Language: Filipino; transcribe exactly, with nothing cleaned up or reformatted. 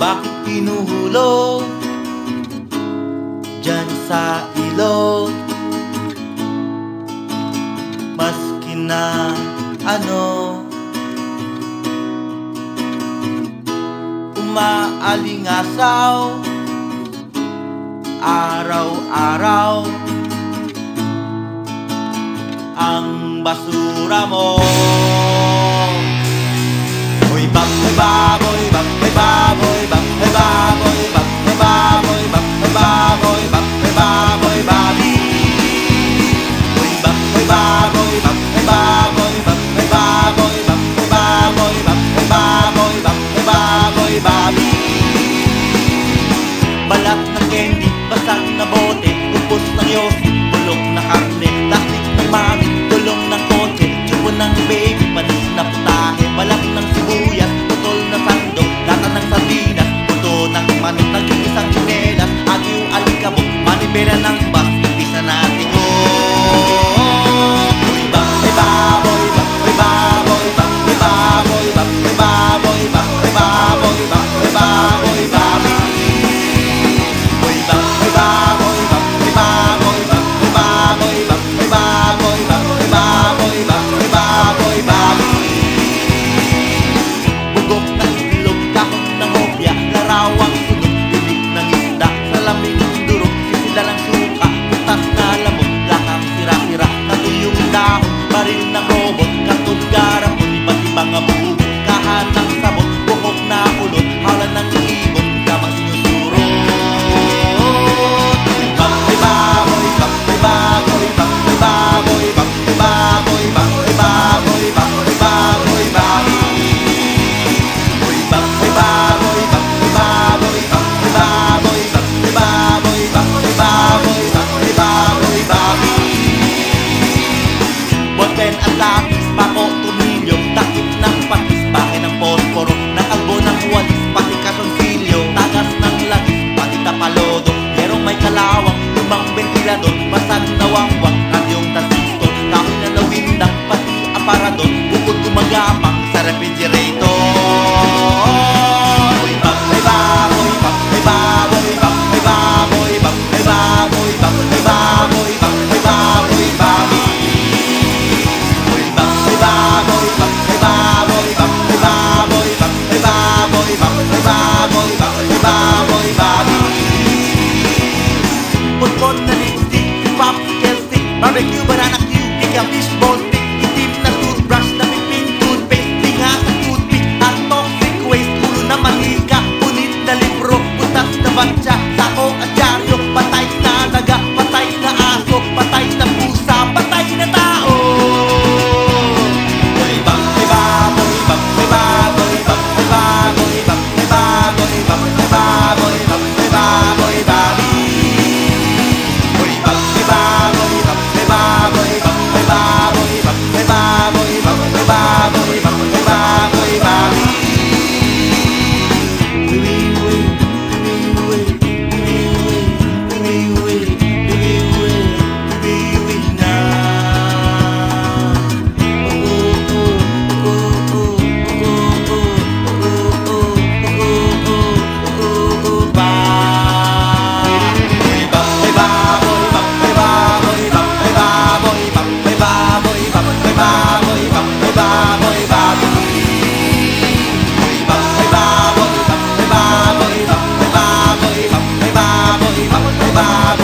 Bakit hinuhulog dyan sa ilog? Maski na ano, umaalingasaw araw-araw ang basura mo. Hoy bak, hoy baboy, bak, hoy baboy, bak, hoy baboy, bak, hoy baboy, bak, hoy baboy, bak, hoy baboy, babi. Hoy bak, hoy baboy, bak, hoy baboy, bak, hoy baboy, bak, hoy baboy, bak, hoy baboy, bak, hoy baboy, babi. Balat ng candy, basag na bote, upos ng yosi, bulok na karne, plastic ng mami, tulong ng konti, tubo ng baby, panis na putahe, balak ng sibuyas, putol na sandok, lata ng sardinas, puto ng manok, nag-iisang chinelas, agyo alikabok, manibera ng bus, impisa natin ko. Hoy bak, hoy baboy, bak, hoy baboy, bak, hoy baboy, bak, hoy baboy, bak, hoy baboy, bak, hoy baboy, babi. Hoy bak, hoy baboy, bak, hoy baboy, bak, hoy baboy, bak, hoy baboy, bak, hoy baboy, bak, hoy baboy, babi. Bugok ng ilog, kahon ng hopya, larawang sunog, bibig ng isda, salaming durog, sisilalang suka, putas na lamok, lakang sira-sira, natuyong dahon, baril ng robot, katun garapon, iba't ibang abugo, kahan ng sabot, buhok na ulot, hawlan ng ibon, kamang sinusuro. Bak, hoy baboy, bak, hoy baboy, bak, hoy baboy, bak, hoy baboy, bak, hoy baboy, bak, hoy baboy, babi. Hoy bak, hoy baboy, bak, hoy baboy, bak, hoy baboy, bak, hoy baboy, bak, hoy baboy, bak, hoy baboy, babi. Ballpen at lapis, pako, tumilyo, takip ng patis, bahay ng posporo, nakalbo ng walis, pati kasonsilyo, tagas ng langis, pati tapalodo, merong may kalawang, lumang ventilador, basag na wangwang, radyong transistor, kahoy na nawindang, pati aparador, bukod gumagapang sa refrigerator. Hoy bak, hoy baboy, bak, hoy baboy, bak, hoy baboy, bak, hoy baboy, bak, hoy baboy, bak, hoy baboy, babi. Hoy bak, hoy baboy, bak, hoy baboy, bak, hoy baboy, bak, hoy baboy, bak, hoy baboy, bak, hoy baboy, babi. Putpot na lipstick, popsicle stick, barbecue banana cue, pick fishball stick, itim na toothbrush, napiping toothpaste, tinga sa toothpick, at toxic waste, ulo na manhika, punit na libro, putas na batya, sako at dyaryo, patay na daga, patay na aso, patay na pusa, patay na tao. Hoy bak, hoy baboy, bak, hoy baboy, bak, hoy baboy, bak, hoy baboy, bak, hoy baboy, bak, hoy baboy, babi. Hoy bak, hoy baboy, bak, hoy baboy, bak, hoy baboy, bak, hoy baboy, bak, hoy baboy, bak, hoy baboy, babi. Bye.